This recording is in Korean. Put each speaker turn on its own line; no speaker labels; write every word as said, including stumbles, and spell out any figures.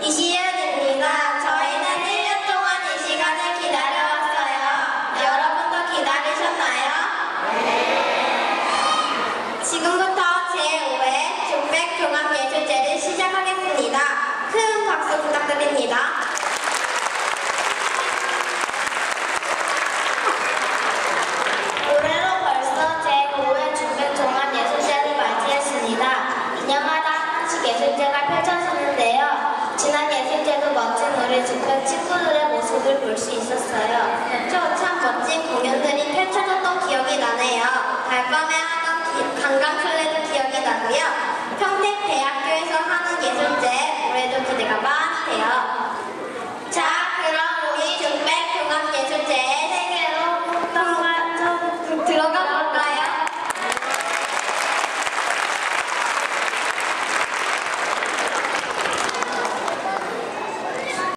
이시연입니다. 저희는 일 년 동안 이 시간을 기다려왔어요. 여러분도 기다리셨나요? 네. 지금부터 제오 회 중백 종합예술제를 시작하겠습니다. 큰 박수 부탁드립니다. 올해로 벌써 제오 회 중백 종합예술제를 맞이했습니다. 이 년마다 하나씩 예술제가 펼쳐지는데요. 지난 예술제도 멋진 우리 중백 친구들의 모습을 볼 수 있었어요. 저 참 멋진 공연들이 펼쳐졌던 기억이 나네요. 달밤에 하던 기, 강강술래도 기억이 나고요. 평택대학교에서 하는 예술제